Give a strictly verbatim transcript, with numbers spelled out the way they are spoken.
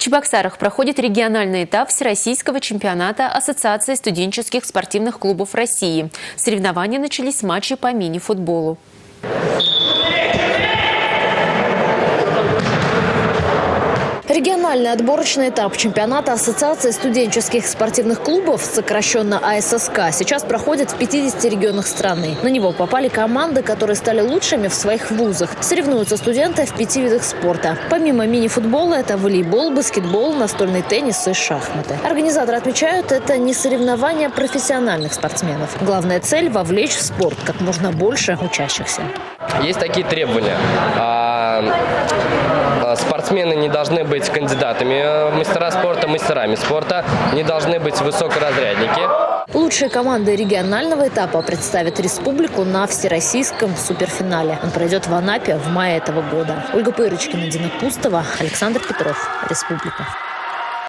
Чебоксарах проходит региональный этап Всероссийского чемпионата Ассоциации студенческих спортивных клубов России. Соревнования начались с матчей по мини-футболу. Региональный отборочный этап чемпионата Ассоциации студенческих спортивных клубов, сокращенно А С С К, сейчас проходит в пятидесяти регионах страны. На него попали команды, которые стали лучшими в своих вузах. Соревнуются студенты в пяти видах спорта. Помимо мини-футбола, это волейбол, баскетбол, настольный теннис и шахматы. Организаторы отмечают, это не соревнования профессиональных спортсменов. Главная цель – вовлечь в спорт как можно больше учащихся. Есть такие требования. Спортсмены не должны быть кандидатами в мастера спорта, мастерами спорта, не должны быть высокоразрядники. Лучшие команды регионального этапа представят республику на всероссийском суперфинале. Он пройдет в Анапе в мае этого года. Ольга Пырочкина, Дина Пустова, Александр Петров. Республика.